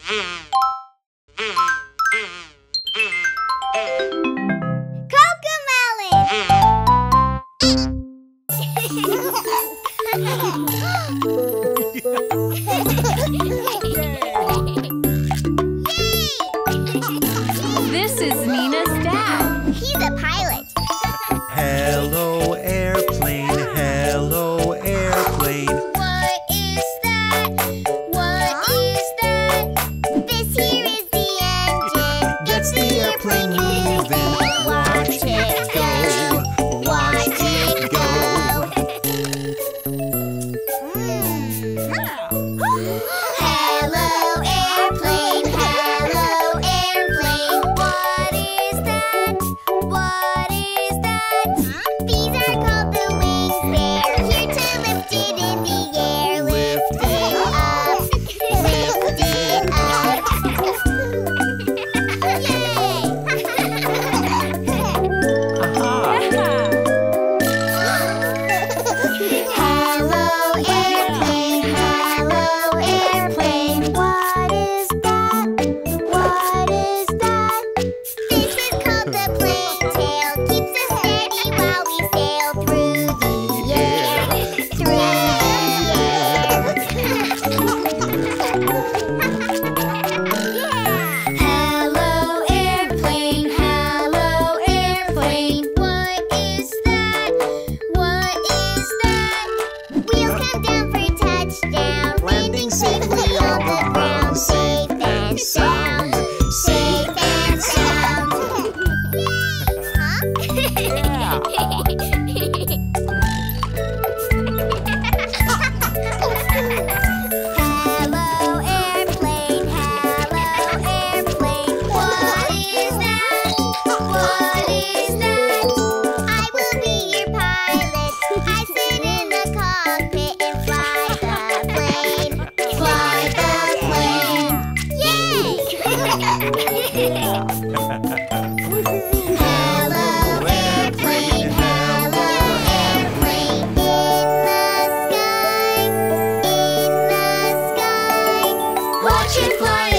This is Nina's dad. He's a pilot. Hello, airplane. Hello, airplane. What is that? What is that? This here is the engine. Gets the airplane moving. Watch it go. Watch it go. Hello, airplane. Hello, airplane. What is that? What is that? These are called the wings. They're here to lift it in the air. Lift it up. Lift it up. Yay! Hello, airplane. Hello, airplane. What is that? What is that? This is called the plane tail. Keeps us steady while we sail through the air. Through the air. Hello, airplane. Hello, airplane. What is that? What is that? Wheels come down for touchdown. Landing safely on the ground. Safe and sound. Safe and sound. Huh? Hello, airplane. Hello, airplane. What is that? What is that? I will be your pilot. I sit in the cockpit and fly the plane. Fly the plane. Yay! Hello, airplane. Hello, airplane. In the sky. In the sky. Watch it fly